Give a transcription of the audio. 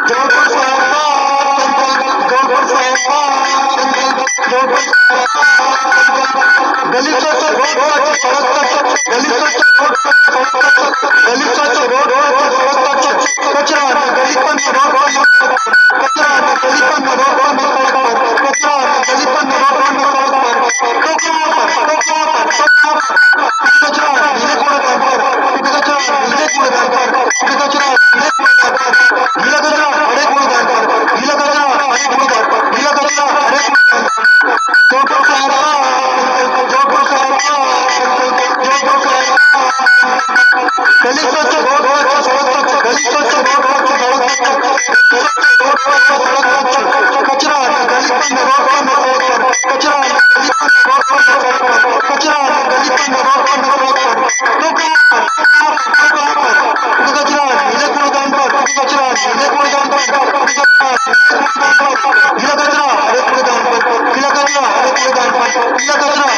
जयपुर गलीचों से रोड तक सड़क तक गलीचों से रोड तक सड़क तक गलीचों से रोड तक कचरा गलीपन रोड कचरा गलीपन रोड कचरा गलीपन रोड कचरा नीले कूड़ेदान पर कचरा नीले कूड़ेदान पर कचरा नीले कूड़ेदान पर गीला कचरा हरे कूड़ेदान पर गीला कचरा हरे कूड़ेदान पर गीला कचरा हरे गलीचों से रोड सड़क तक गलीचों से रोड सड़क तक कचरा गलीपन रोड कचरा कचरा गलीपन रोड कचरा नीले कूड़ेदान पर कचरा नीले कूड़ेदान पर गीला कचरा हरे कूड़ेदान पर गीला कचरा हरे कूड़ेदान पर गीला कचरा